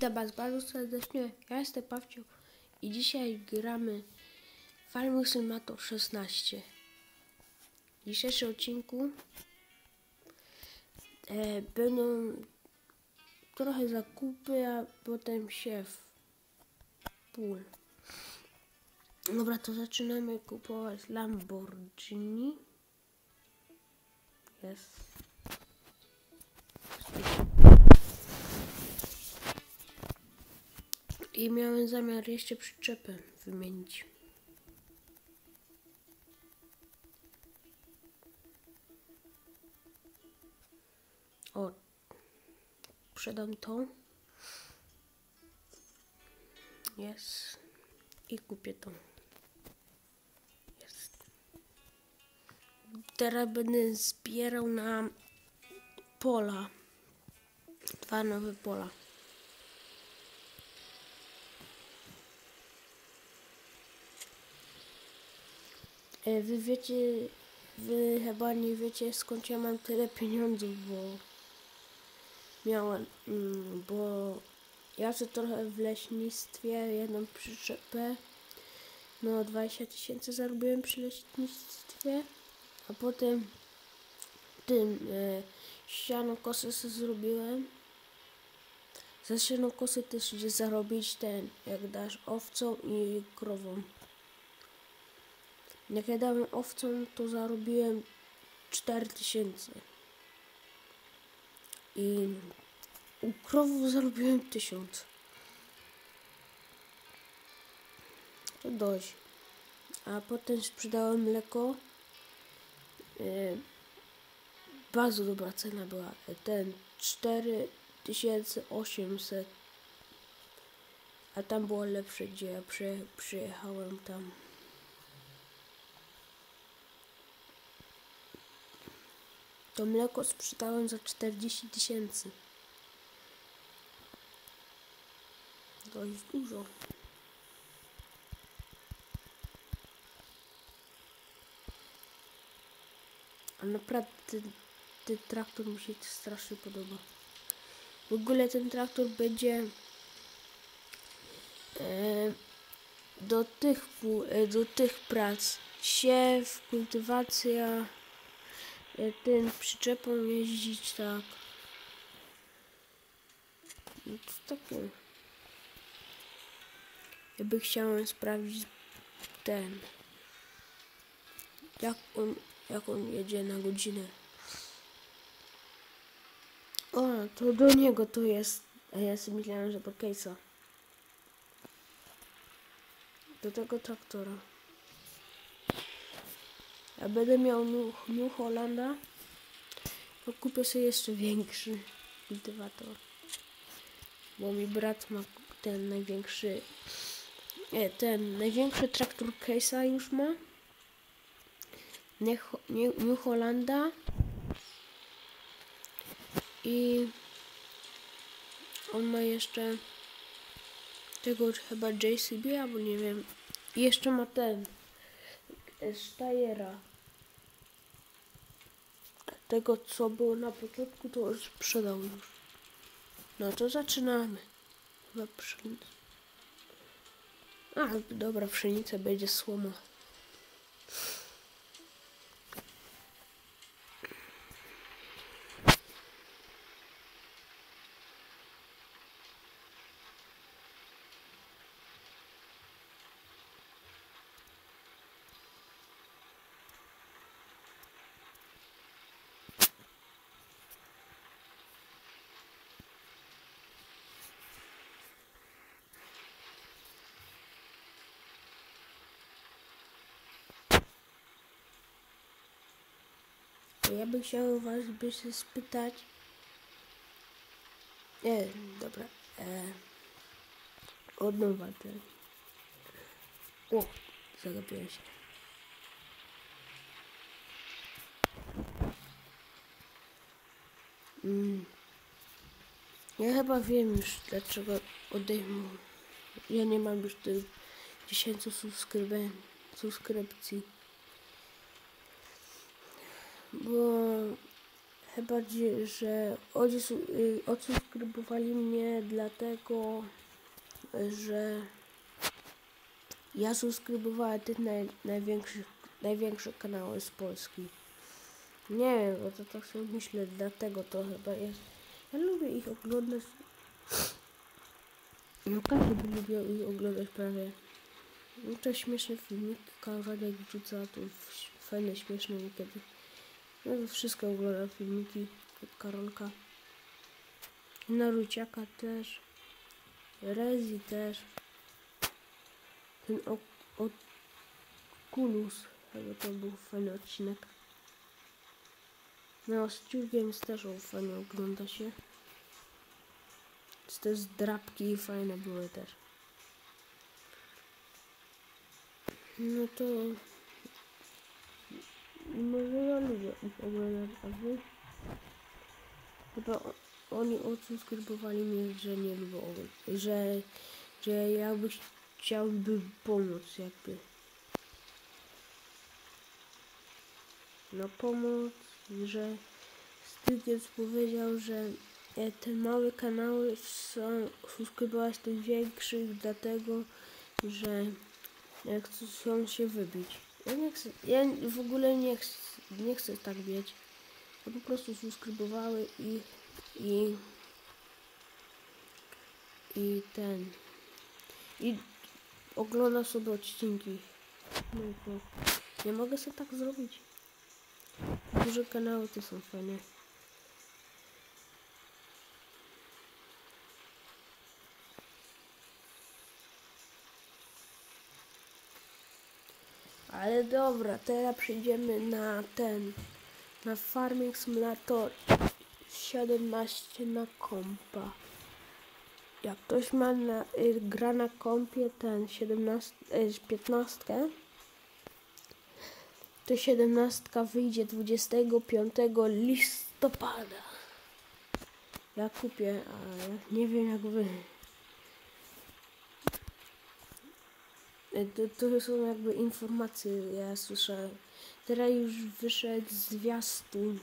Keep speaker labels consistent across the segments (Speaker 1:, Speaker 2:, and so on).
Speaker 1: Witam was bardzo serdecznie, ja jestem Pawcio i dzisiaj gramy Farming Simulator 16. W dzisiejszym odcinku będą trochę zakupy, a potem siew pól. Dobra, to zaczynamy kupować Lamborghini. Jest. I miałem zamiar jeszcze przyczepę wymienić. O, sprzedam to. Jest. I kupię to. Jest. Teraz będę zbierał na pola. 2 nowe pola. Wy chyba nie wiecie, skąd ja mam tyle pieniędzów, bo ja sobie trochę w leśnictwie, jedną przyczepę, no 20 000 zarobiłem przy leśnictwie, a potem sianokosy sobie zrobiłem. Za sianokosy też idzie zarobić jak dasz owcą i krową. Jak ja dałem owcą, to zarobiłem 4000. I u krowów zarobiłem 1000. To dość. A potem sprzedałem mleko. Bardzo dobra cena była. 4800. A tam było lepsze, gdzie ja przyjechałem tam. To mleko sprzedałem za 40 000. Dość dużo. A naprawdę ten traktor mi się strasznie podoba. W ogóle ten traktor będzie do tych prac. Siew, kultywacja, tym przyczepą jeździć, tak. No to takie. Ja bym chciał sprawdzić jak on jedzie na godzinę. O, to do niego to jest. A ja sobie myślałem, że do Case'a. Do tego traktora. Ja będę miał New Hollanda, to kupię sobie jeszcze większy kultywator. Bo mi brat ma ten największy traktor Case'a już ma. New Hollanda. I on ma jeszcze tego chyba JCB, albo nie wiem. I jeszcze ma Steyera. Tego co było na początku, to już sprzedał już. No to zaczynamy. Chyba pszenica. A, dobra, pszenica będzie słoma. Ja bym chciał was się spytać. Dobra. Od nowa ten. O, zagapiłem się. Ja chyba wiem już, dlaczego odejmę. Ja nie mam już tych 10 subskrypcji. Bo Chyba, że odsubskrybowali mnie dlatego, że ja subskrybowałem tych największe kanały z Polski. Nie wiem, bo to tak sobie myślę, dlatego to chyba jest. Ja lubię ich oglądać. No każdy by lubił ich oglądać prawie. No to śmieszne filmiki, Karolek wrzuca tu fajne, śmieszne niekiedy. No to wszystko oglądam filmiki od Karolka. Naruciaka też. Rezi też. Ten Oculus. Chyba to był fajny odcinek. No z Ciurkiem też fajnie ogląda się. Te zdrabki fajne były też. No to może ja lubię ich oglądać, a wy? Chyba oni odsubskrybowali mnie, że nie lubią oglądać, że ja chciałbym pomóc jakby. No pomóc, że Stygiec powiedział, że te małe kanały są subskrybować tych większych, dlatego że chcą się wybić. Ja nie chcę, ja w ogóle nie chcę tak mieć. Ja po prostu subskrybowały i ogląda sobie odcinki. No i to nie mogę sobie tak zrobić. Duże kanały to są fajne. Ale dobra, teraz przejdziemy na Farming Simulator 17 na kompa. Jak ktoś gra na kompie 15, to 17 wyjdzie 25 listopada. Ja kupię, ale nie wiem jak wy. To są jakby informacje, ja słyszę. Teraz już wyszedł zwiastun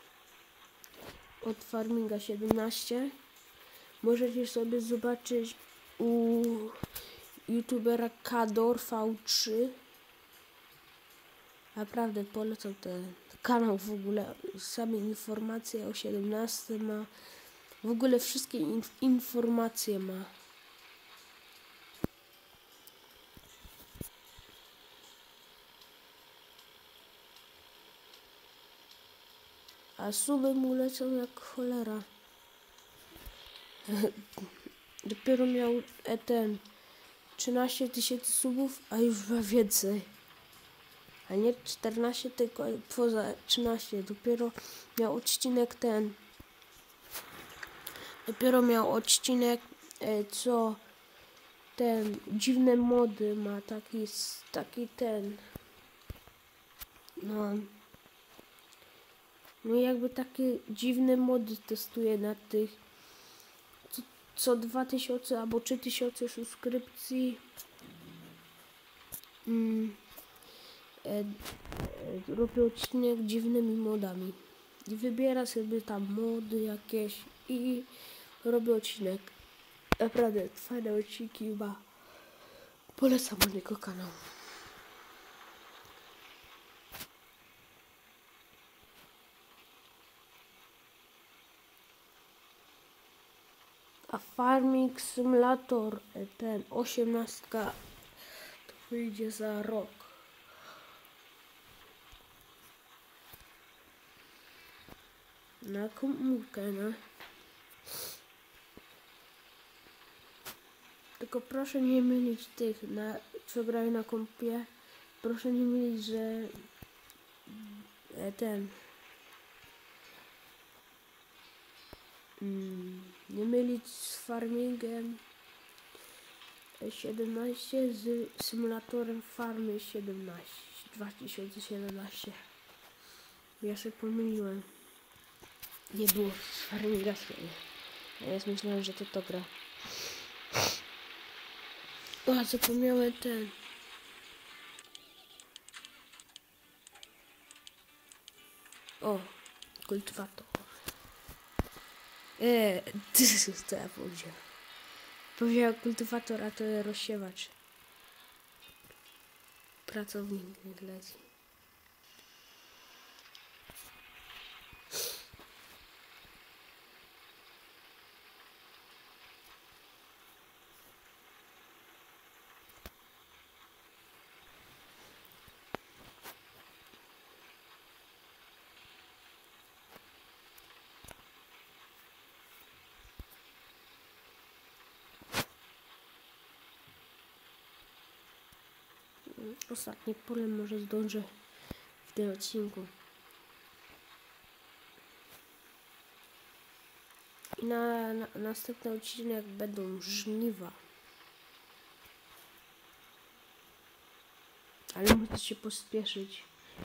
Speaker 1: od Farminga 17. Możecie sobie zobaczyć u youtubera Kador V3. Naprawdę polecam ten kanał w ogóle. Same informacje o 17 ma. W ogóle wszystkie informacje ma. A suby mu lecą jak cholera. Dopiero miał 13 000 subów, a już ma więcej. A nie 14, tylko poza 13. Dopiero miał odcinek co ten dziwne mody ma, taki ten. No jakby takie dziwne mody testuje na tych co 2000 albo 3000 subskrypcji. Robię odcinek dziwnymi modami. I wybiera sobie tam mody jakieś i robię odcinek. Naprawdę fajne odcinki ma. Polecam od niego kanał. A Farming Simulator 18 to wyjdzie za rok. Na komórkę, no. Tylko proszę nie mylić tych, co grają na kompie. Proszę nie mylić, że nie mylić z Farmingiem 17 z symulatorem Farmy 2017. Ja się pomyliłem. Nie było z Farminga. Ja myślałem, że to gra. O, zapomniałem O, kultywator. Co ja powiedziałem? Powiedział kultywator, a to rozsiewacz. Pracownik leci. Ostatnie pole może zdążę w tym odcinku. I na następny odcinek będą żniwa. Ale muszę się pospieszyć.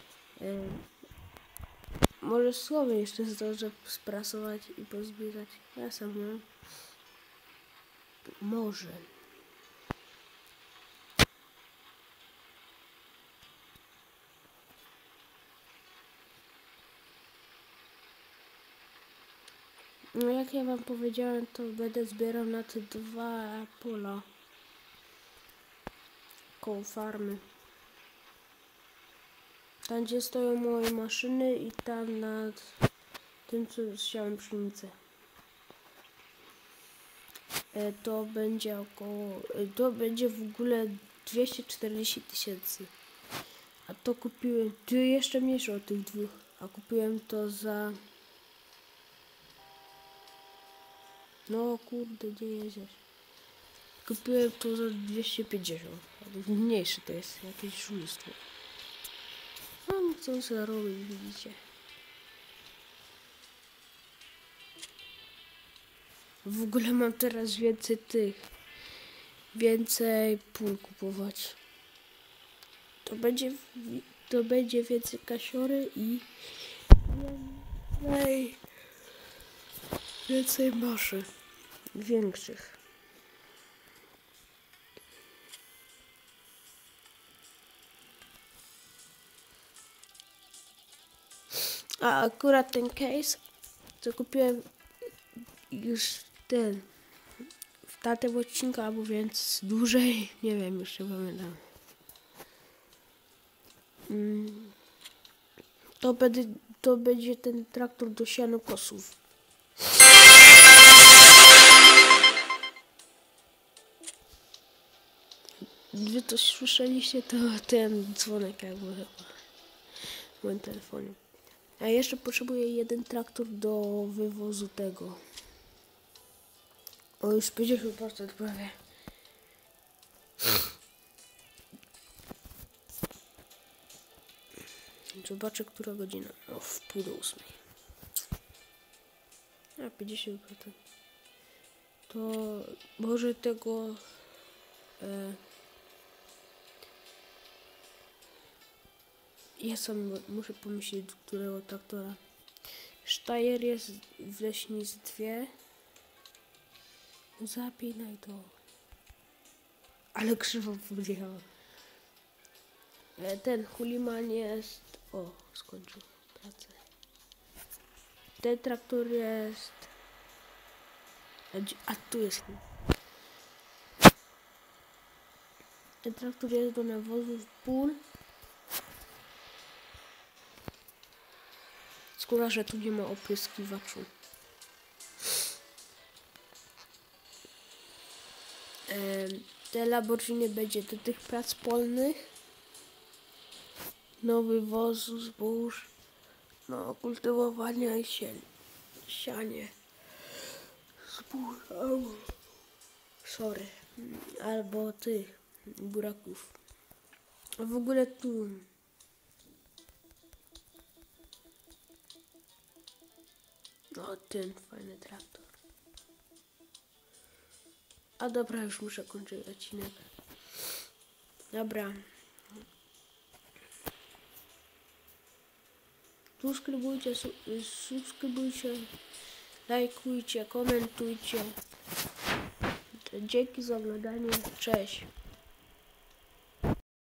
Speaker 1: Może słowy jeszcze zdążę sprasować i pozbierać. Ja sam nie. Może. No jak ja wam powiedziałem, to będę zbierał na te 2 pola koło farmy. Tam gdzie stoją moje maszyny i tam nad tym co siałem pszenicę. To będzie to będzie w ogóle 240 000. A to kupiłem, tu jeszcze mniejsze od tych 2, a kupiłem to za... No kurde, gdzie jedziesz? Kupiłem to za 250. Mniejsze to jest jakieś szumstwo. No co zarobić, widzicie. W ogóle mam teraz więcej pól kupować. To będzie więcej kasiory i więcej maszyn większych. A akurat ten case, co kupiłem już w tamtym odcinku, albo więc dłużej, nie wiem, już nie pamiętam. To będzie ten traktor do sianokosów. Wy to słyszeliście, to ten dzwonek jakby chyba w moim telefonie. A jeszcze potrzebuję 1 traktor do wywozu tego. O, już 50% prawie. Zobaczę, która godzina. O, w 7:30. A 50%. To może tego... Ja sam muszę pomyśleć, do którego traktora. Steyr jest w Leśnicy 2. Zapinaj to. Ale krzywo powiedziałem. Ten Huliman jest... O, skończył pracę. Ten traktor jest... A tu jest... Ten traktor jest do nawozów pól. Skoro, że tu nie ma opryskiwaczu. Te Lamborghini będzie do tych prac polnych. No wywozu zbóż. No kultywowania i sianie. Zbóż. Sorry. Albo tych buraków. A w ogóle tu... No ten fajny traktor. A dobra, już muszę kończyć odcinek. Dobra. Subskrybujcie, lajkujcie, komentujcie. Dzięki za oglądanie. Cześć.